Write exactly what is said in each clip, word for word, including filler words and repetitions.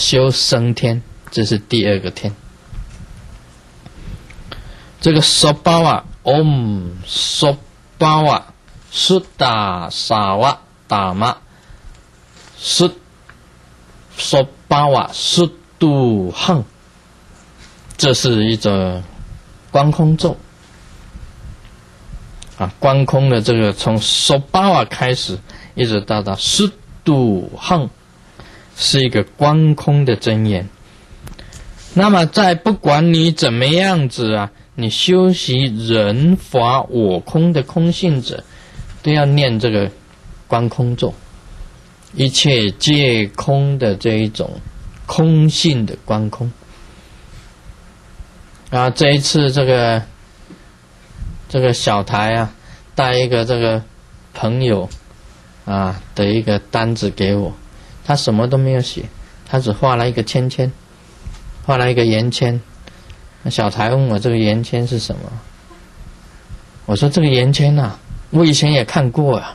修升天，这是第二个天。这个娑巴瓦 Om 娑巴瓦苏达萨瓦达玛苏娑巴瓦苏度亨，这是一种观空咒啊，观空的这个从娑巴瓦开始，一直到达苏度亨，是一个观空的真言。那么在不管你怎么样子啊，你修习人法我空的空性者，都要念这个观空咒，一切皆空的这一种空性的观空。啊，这一次这个这个小台啊，带一个这个朋友啊的一个单子给我，他什么都没有写，他只画了一个签签，画了一个圆签。小台问我这个圆签是什么，我说这个圆签啊，我以前也看过啊。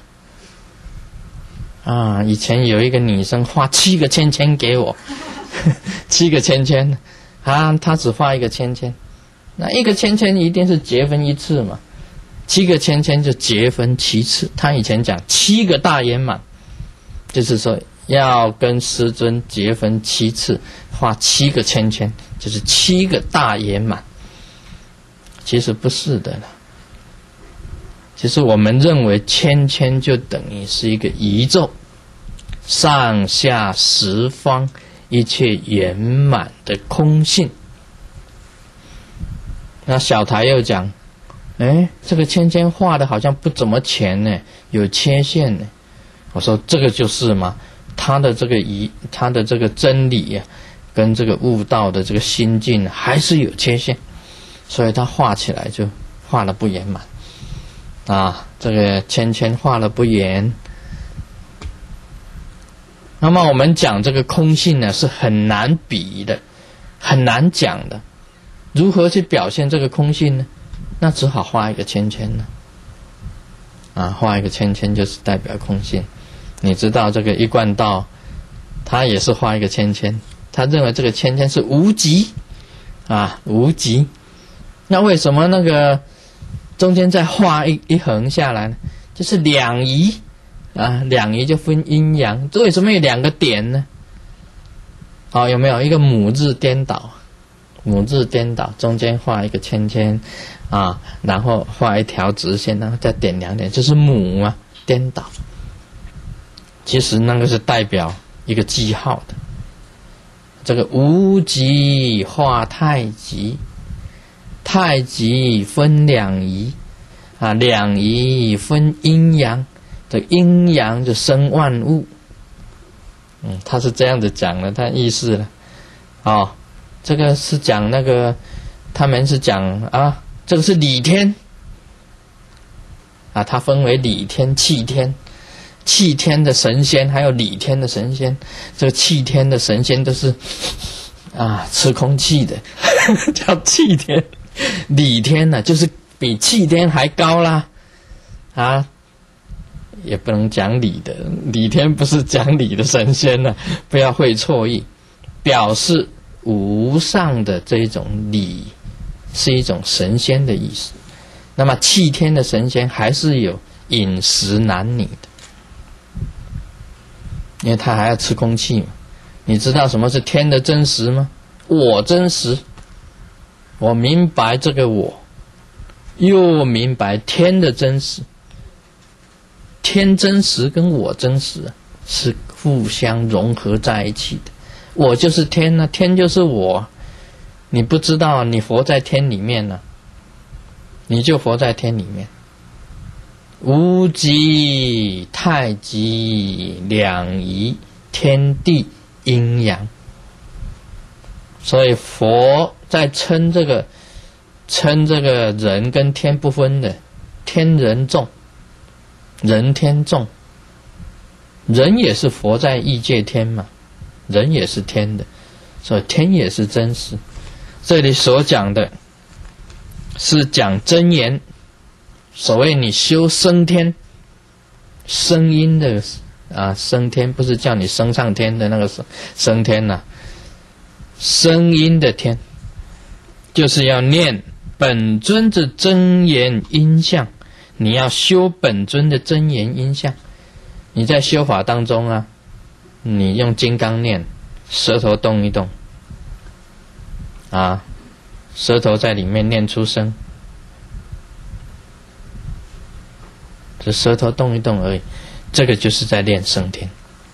啊，以前有一个女生画七个签签给我，七个签签啊，她只画一个签签，那一个签签一定是结分一次嘛，七个签签就结分七次。她以前讲七个大圆满，就是说要跟师尊结分七次，画七个签签，就是七个大圆满。其实不是的了，其实我们认为签签就等于是一个宇宙，上下十方一切圆满的空性。那小台又讲，哎，这个签签画的好像不怎么全呢，有切线呢。我说这个就是嘛，他的这个仪，他的这个真理啊，跟这个悟道的这个心境还是有缺陷，所以他画起来就画的不圆满啊，这个签签画的不圆。那么我们讲这个空性呢，是很难比的，很难讲的。如何去表现这个空性呢？那只好画一个签签了啊，画一个签签就是代表空性。你知道这个一贯道，他也是画一个签签，他认为这个签签是无极啊，无极。那为什么那个中间再画一一横下来呢？就是两仪啊，两仪就分阴阳。这为什么有两个点呢？好、哦，有没有一个母字颠倒？母字颠倒，中间画一个圈圈啊，然后画一条直线，然后再点两点，就是母啊颠倒。其实那个是代表一个记号的。这个无极化太极，太极分两仪啊，两仪分阴阳，这阴阳就生万物。嗯，他是这样子讲的，他意思了。哦，这个是讲那个，他们是讲啊，这个是理天啊，它分为理天、气天。气天的神仙还有理天的神仙，这个气天的神仙都是啊吃空气的叫气天，理天呢、啊、就是比气天还高啦啊，也不能讲理的，理天不是讲理的神仙呢、啊，不要会错意，表示无上的这一种理是一种神仙的意思。那么气天的神仙还是有饮食男女的，因为他还要吃空气嘛。你知道什么是天的真实吗？我真实，我明白这个我，又明白天的真实。天真实跟我真实是互相融合在一起的。我就是天啊，天就是我。你不知道，你活在天里面呢、啊，你就活在天里面。无极、太极两仪，天地阴阳。所以佛在称这个称这个人跟天不分的，天人众，人天众。人也是佛在异界天嘛，人也是天的，所以天也是真实。这里所讲的是讲真言。所谓你修升天，声音的啊升天，不是叫你升上天的那个升天呐、啊， 声音的天，就是要念本尊的真言音相。你要修本尊的真言音相。你在修法当中啊，你用金刚念，舌头动一动啊，舌头在里面念出声，这舌头动一动而已，这个就是在练升天。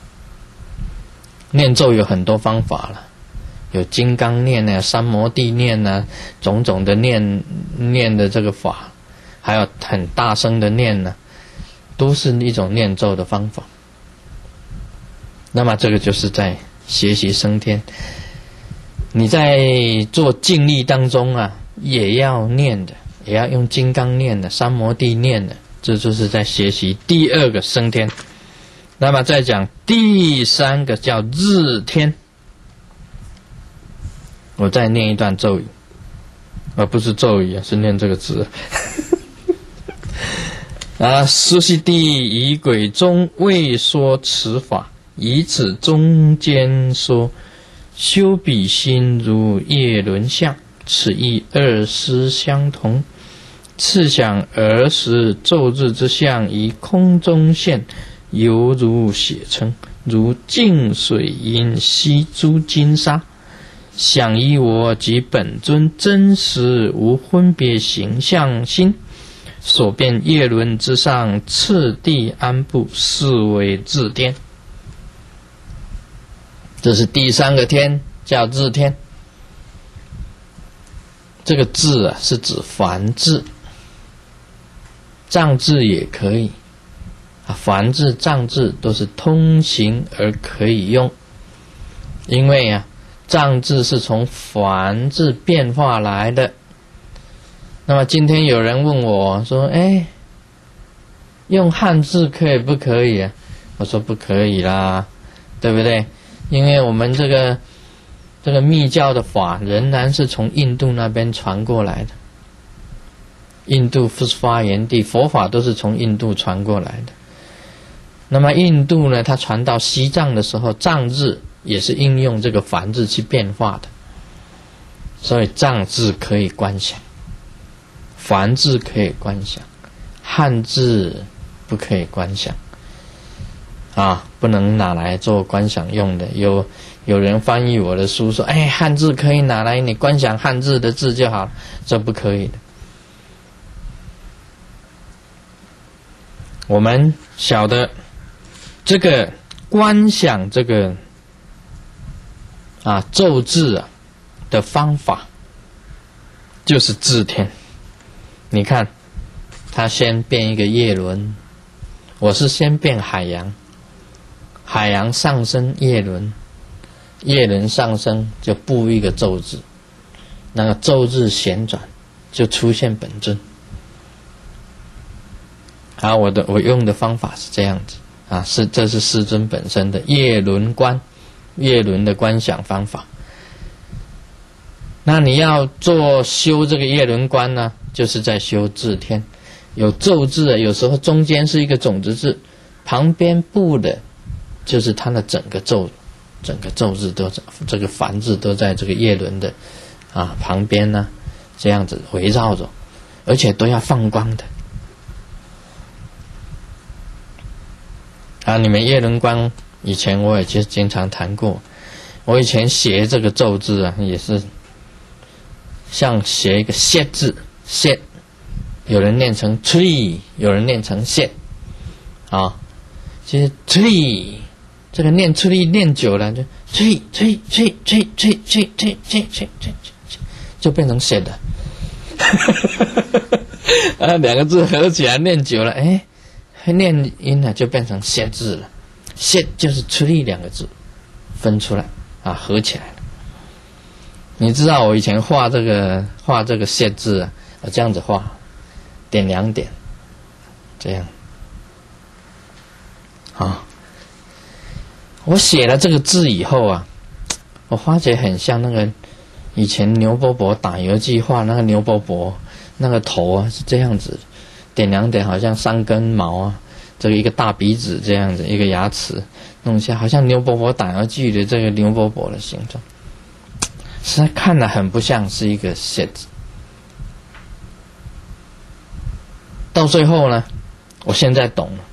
念咒有很多方法了，有金刚念啊、三摩地念啊，种种的念念的这个法，还有很大声的念呢、啊，都是一种念咒的方法。那么这个就是在学习升天。你在做静力当中啊，也要念的，也要用金刚念的、三摩地念的，这就是在学习第二个升天。那么再讲第三个叫日天。我再念一段咒语，而不是咒语啊，是念这个字。啊，苏悉地仪轨中未说此法，以此中间说，修彼心如叶轮相，此意二师相同。次想儿时昼日之相，于空中现，犹如血称，如净水因吸诸金沙。想依我及本尊真实无分别形象心，所变叶轮之上，次第安布，是为日天。这是第三个天，叫日天。这个字啊，是指梵字，藏字也可以啊，梵字、藏字都是通行而可以用，因为啊，藏字是从梵字变化来的。那么今天有人问我说：“哎，用汉字可以不可以啊？”我说不可以啦，对不对？因为我们这个这个密教的法仍然是从印度那边传过来的。印度是发源地，佛法都是从印度传过来的。那么印度呢，它传到西藏的时候，藏字也是应用这个梵字去变化的，所以藏字可以观想，梵字可以观想，汉字不可以观想啊，不能拿来做观想用的。有有人翻译我的书说：“哎，汉字可以拿来你观想汉字的字就好了。”这不可以的。我们晓得这个观想这个啊咒字啊的方法，就是日天。你看，他先变一个叶轮，我是先变海洋，海洋上升叶轮，叶轮上升就布一个咒字，那个咒字旋转就出现本尊。啊，我的我用的方法是这样子啊，是这是师尊本身的叶轮观，叶轮的观想方法。那你要做修这个叶轮观呢，就是在修日天。有咒字，有时候中间是一个种子字，旁边布的就是它的整个咒，整个咒字都在这个梵字都在这个叶轮的啊旁边呢，这样子围绕着，而且都要放光的。啊，你们叶轮观以前我也就经常谈过，我以前写这个咒字啊，也是像写一个谢字，谢，有人念成 tree， 有人念成谢，啊，其实 tree 这个念 tree 念久了就 tree tree tree tree tree tree tree tree tree tree 就变成谢的，啊，两个字合起来念久了，哎。念音呢就变成谢字了，谢就是出力两个字分出来啊，合起来了。你知道我以前画这个画这个谢字啊，我这样子画，点两点，这样啊。我写了这个字以后啊，我发觉很像那个以前牛伯伯打游击画那个牛伯伯那个头啊是这样子。点两点好像三根毛啊，这个一个大鼻子这样子，一个牙齿弄下，好像牛伯伯打游击的这个牛伯伯的形状。 实在看了很不像是一个写字。到最后呢，我现在懂了。